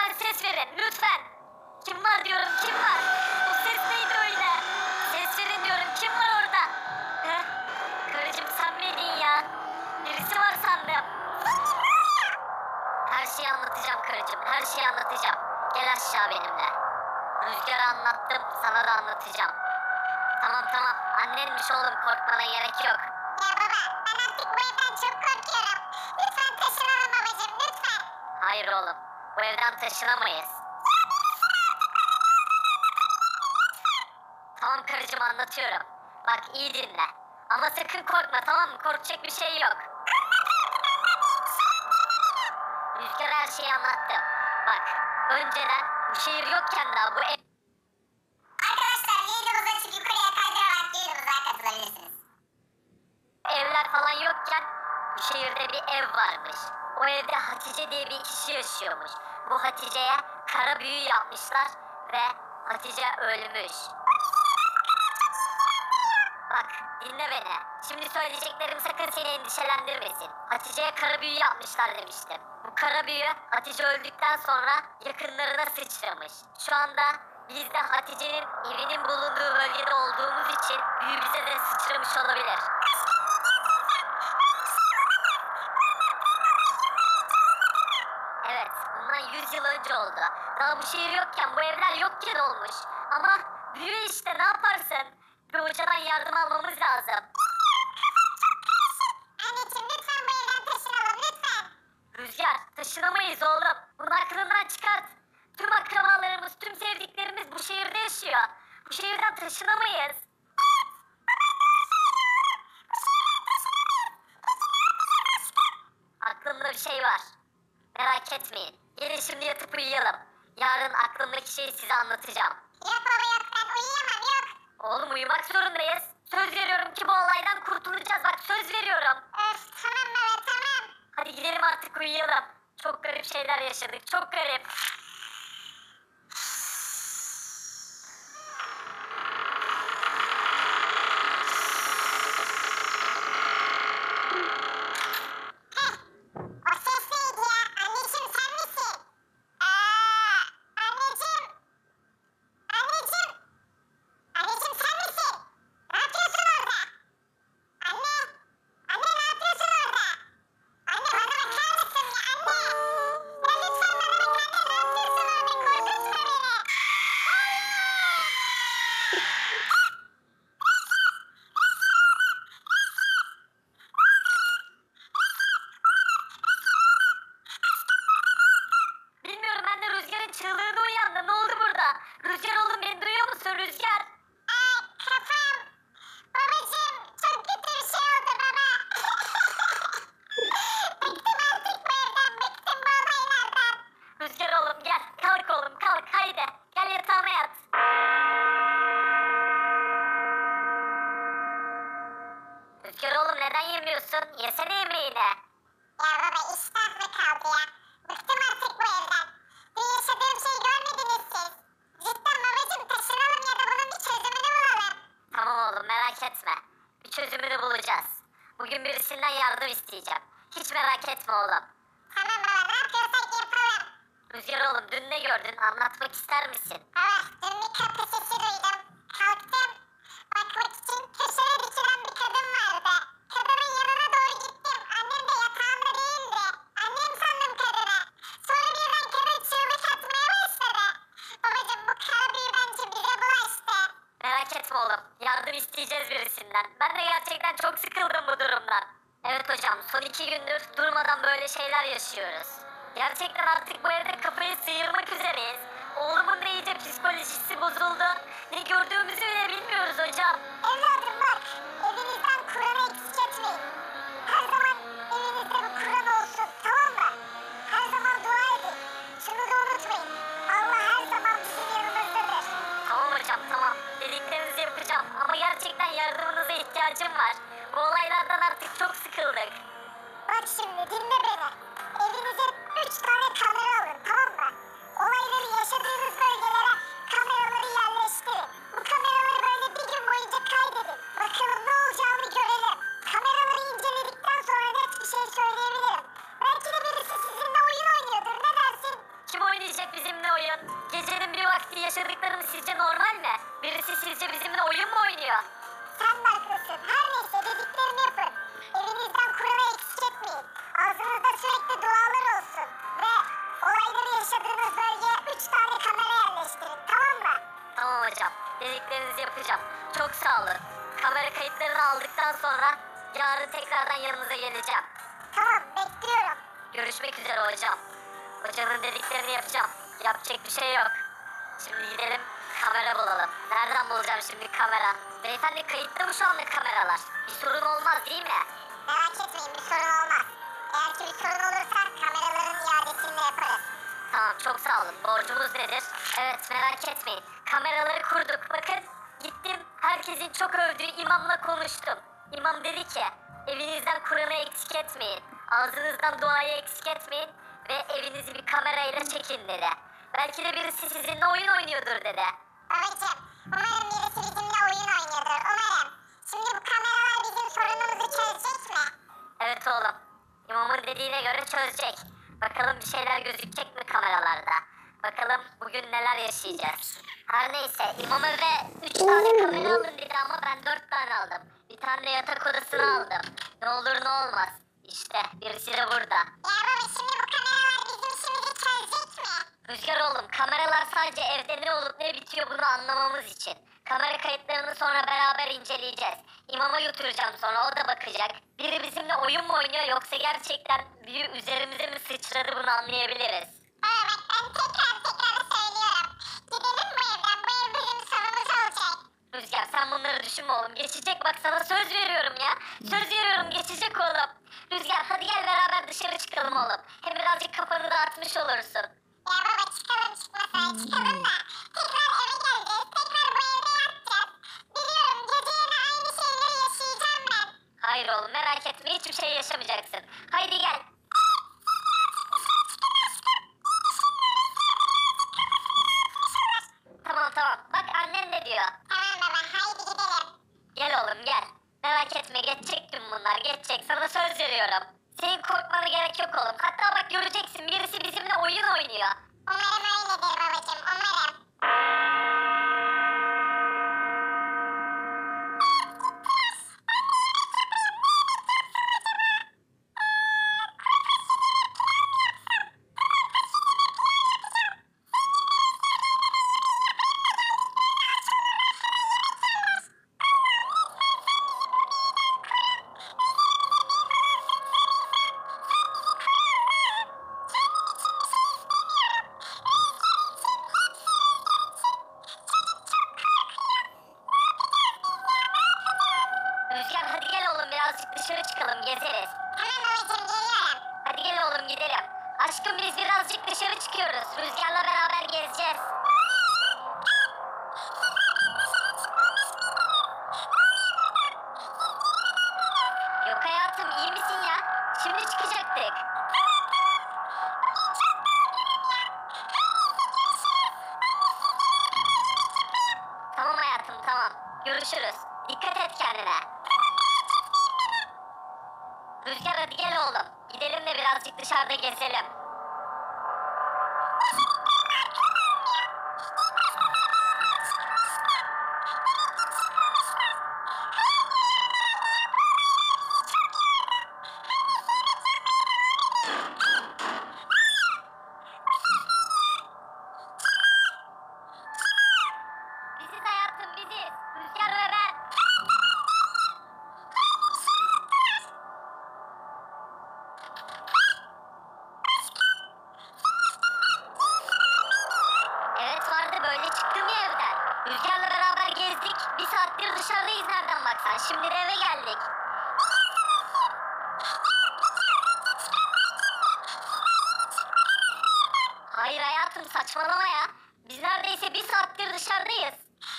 lütfen ses verin lütfen. Kim var diyorum, kim var? O ses neydi öyle? Ses verin diyorum, kim var orada? Heh, karıcığım sen miydin ya? Birisi var sandım. Her şeyi anlatacağım karıcığım, her şeyi anlatacağım. Gel aşağı benimle. Rüzgar'a anlattım, sana da anlatacağım. Tamam tamam, annenmiş oğlum, korkmana gerek yok. Ya baba, ben artık bu evden çok korkuyorum. Lütfen taşınalım babacığım, lütfen. Hayır oğlum, bu evden taşınamayız. Tamam karıcığım, anlatıyorum. Bak iyi dinle. Ama sakın korkma, tamam mı? Korkacak bir şey yok. Rüzgar her şeyi anlattı. Bak, önceden bu şehir yokken daha bu ev... Arkadaşlar videomuzu açıp yukarıya kaydırarak videomuza katılabilirsiniz. Evler falan yokken bu şehirde bir ev varmış. O evde Hatice diye bir kişi yaşıyormuş. Bu Hatice'ye kara büyü yapmışlar ve Hatice ölmüş. Bak dinle beni. Şimdi söyleyeceklerim sakın seni endişelendirmesin. Hatice'ye kara büyü yapmışlar demiştim. Bu kara büyü Hatice öldükten sonra yakınlarına sıçramış. Şu anda biz de Hatice'nin evinin bulunduğu bölgede olduğumuz için büyü bize de sıçramış olabilir. Evet, bundan 100 yıl önce oldu. Daha bu şehir yokken, bu evler yokken olmuş. Ama büyü işte, ne yaparsın? Bir hocadan yardım almamız lazım. Anneciğim lütfen bu evden taşınalım lütfen. Rüzgar, taşınamayız oğlum. Bunu aklından çıkart. Tüm akrabalarımız, tüm sevdiklerimiz bu şehirde yaşıyor. Bu şehirden taşınamayız. Aklımda bir şey var. Merak etmeyin. Gelin şimdi yatıp uyuyalım. Yarın aklımdaki şeyi size anlatacağım. Yok baba yok, ben uyuyamam yok. Oğlum uyumak zorundayız. Söz veriyorum ki bu olaydan kurtulacağız. Bak söz veriyorum. Öf tamam baba tamam. Hadi gidelim artık uyuyalım. Çok garip şeyler yaşadık. Çok garip. O ses neydi ya? Anneciğim sen misin? Anneciğim. Anneciğim. Anneciğim sen misin? Ne yapıyorsun orada? Anne. Anne ne yapıyorsun orada? Anne bana bakar mısın ya anne? Ya lütfen bana bak anne, ne yapıyorsun orada? Korkutma beni. Bilmiyorum, ben de Rüzgar'ın çığlığına uyandım. Ne oldu burada? Rüzgar oğlum, beni duyuyor musun Rüzgar? Kafam. Babacığım çok kötü bir şey oldu baba. Bıktım artık bu evden, bıktım bu olaylardan. Rüzgar oğlum gel. Kalk oğlum kalk, haydi. Gel yatağına yat. Rüzgar oğlum neden yemiyorsun? Yesene yemeğini. Ya baba iştahla kaldı ya. Bıktım artık bu evden. Dün yaşadığım şeyi görmediniz siz. Cidden babacığım taşınalım ya da bunun bir çözümünü bulalım. Tamam oğlum, merak etme. Bir çözümünü bulacağız. Bugün birisinden yardım isteyeceğim. Hiç merak etme oğlum. Tamam baba ne yapıyorsak yapalım. Rüzgar oğlum dün ne gördün? Anlatmak ister misin? Baba dün bir kapı sesi duydum. Kalktım. Bakmak için köşede dikilen bir kadın vardı. Kadının yanına doğru gittim. Annem de yatağında değildi. Annem sandım kadını. Sonra birden kadın çığlık atmaya başladı. Babacığım bu kara büyü bence bize bulaştı. Merak etme oğlum. Yardım isteyeceğiz birisinden. Ben de gerçekten çok sıkıldım bu durumdan. Evet hocam, son 2 gündür durmadan böyle şeyler yaşıyoruz. Gerçekten artık bu evde kafayı sıyırmak üzereyiz. Oğlumun da iyice psikolojisi bozuldu. Ne gördüğümüzü bile bilmiyoruz hocam. Evladım bak, evinizden Kur'an'ı eksik etmeyin. Her zaman evinizde bir Kur'an olsun, tamam mı? Her zaman dua edin. Şunu da unutmayın. Allah her zaman bizim yanımızdadır. Tamam hocam tamam. Dediklerinizi yapacağım. Ama gerçekten yardımınıza ihtiyacım var. Bu olaylardan artık çok sıkıldık. Bak şimdi dinle beni. Evinize 3 tane kamera alın, tamam mı? Olayları yaşadığınız bölgelere kameraları yerleştirin. Bu kameraları böyle bir gün boyunca kaydedin. Bakalım ne oyun? Gecenin bir vakti yaşadıklarımız sizce normal mi? Birisi sizce bizimle oyun mu oynuyor? Sen de haklısın. Her neyse dediklerimi yapın. Evinizden Kur'an'ı eksik etmeyin. Ağzınızda sürekli dualar olsun. Ve olayları yaşadığınız bölgeye 3 tane kamera yerleştirin. Tamam mı? Tamam hocam. Dediklerinizi yapacağım. Çok sağ olun. Kamera kayıtlarını aldıktan sonra yarın tekrardan yanınıza geleceğim. Tamam bekliyorum. Görüşmek üzere hocam. Hocanın dediklerini yapacağım. Yapacak bir şey yok. Şimdi gidelim kamera bulalım. Nereden bulacağım şimdi kamera? Beyefendi kayıtta mı şu anda kameralar? Bir sorun olmaz değil mi? Merak etmeyin bir sorun olmaz. Eğer ki bir sorun olursa kameraların iadesini de yaparız. Tamam çok sağ olun. Borcumuz nedir? Evet merak etmeyin. Kameraları kurduk. Bakın gittim herkesin çok övdüğü imamla konuştum. İmam dedi ki evinizden Kur'an'ı eksik etmeyin. Ağzınızdan duayı eksik etmeyin. Ve evinizi bir kamerayla çekin dedi. Belki de birisi sizinle oyun oynuyordur dedi. Babacım umarım birisi bizimle oyun oynuyordur. Umarım. Şimdi bu kameralar bizim sorunumuzu çözecek mi? Evet oğlum. İmamın dediğine göre çözecek. Bakalım bir şeyler gözükecek mi kameralarda? Bakalım bugün neler yaşayacağız. Her neyse imam eve 3 tane kamera alın dedi ama ben 4 tane aldım. Bir tane de yatak odasını aldım. Ne olur ne olmaz. İşte birisi de burada. Ya baba şimdi bu kameralar bizim işimizi çözecek mi? Rüzgar oğlum kameralar sadece evde ne olup ne bitiyor bunu anlamamız için. Kamera kayıtlarını sonra beraber inceleyeceğiz. İmama götüreceğim sonra o da bakacak. Biri bizimle oyun mu oynuyor yoksa gerçekten büyü üzerimize mi sıçradı bunu anlayabiliriz. Baba bak ben tekrar söylüyorum. Gidelim bu evden. Bu ev bizim sonumuz olacak. Rüzgar sen bunları düşünme oğlum. Geçecek bak sana söz veriyorum ya. Söz veriyorum geçecek oğlum. Rüzgar hadi gel beraber dışarı çıkalım oğlum. Hem birazcık kafanı dağıtmış olursun. Ya baba çıkalım çıkmasaya çıkalım da. Tekrar eve geleceğiz. Tekrar bu evde yatacağız. Biliyorum gece yine aynı şeyleri yaşayacağım ben. Hayır oğlum merak etme hiçbir şey yaşamayacaksın. Haydi gel. Tamam bak annen ne diyor. Tamam baba haydi gidelim. Gel oğlum gel. Merak etme geçecek tüm bunlar geçecek sana söz veriyorum. Senin korkmana gerek yok oğlum. Hatta bak göreceksin birisi bizimle oyun oynuyor. Umarım öyledir babacım umarım. Rüzgar hadi gel oğlum birazcık dışarı çıkalım gezeriz. Tamam babacım geliyorum. Hadi gel oğlum gidelim. Aşkım biz birazcık dışarı çıkıyoruz. Rüzgar'la beraber gezeceğiz. Yok hayatım iyi misin ya? Şimdi çıkacaktık. Tamam hayatım tamam. Görüşürüz. Dikkat et kendine. Rüzgar hadi gel oğlum. Gidelim de birazcık dışarıda gezelim. Biziz hayatım biziz. Rüzgar ve ben. Evet vardı böyle çıktım ya evden. Rüzgar'la beraber gezdik. Bir saattir dışarıdayız nereden baksan. Şimdi de eve geldik. Hayır hayatım saçmalama ya. Biz neredeyse bir saattir dışarıdayız.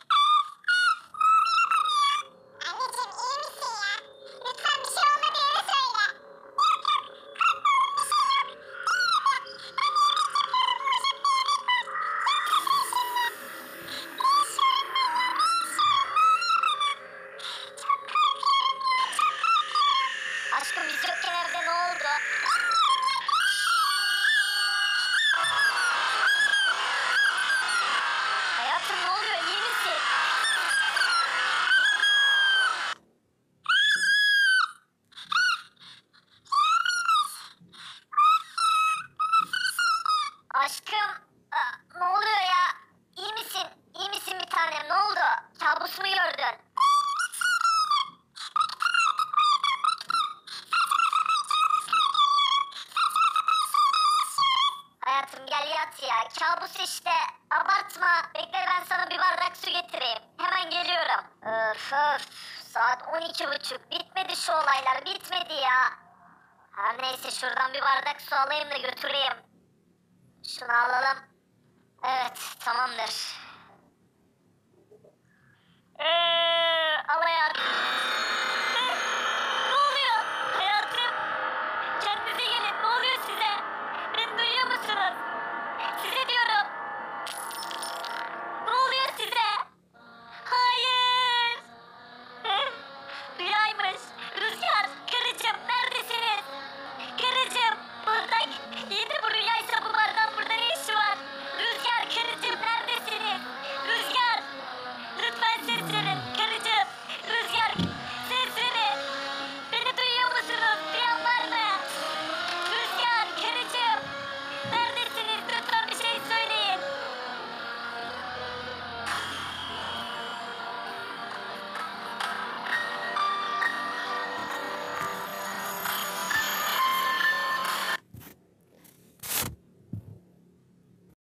Anneciğim iyi misin ya? Lütfen bir şey olmadığını söyle. Aşkım biz yokken evde ne oldu? Aşkım, ne oluyor ya? İyi misin? İyi misin bir tanem? Ne oldu? Kabus mu gördün? Hayatım gel yat ya. Kabus işte. Abartma. Bekle ben sana bir bardak su getireyim. Hemen geliyorum. Öf öf. Saat 12:30. Bitmedi şu olaylar. Bitmedi ya. Her neyse şuradan bir bardak su alayım da götüreyim. Şunu alalım. Evet tamamdır. Al hayatım. Ne oluyor? Hayatım. Kendinize gelin. Ne oluyor size? Beni duyuyor musunuz?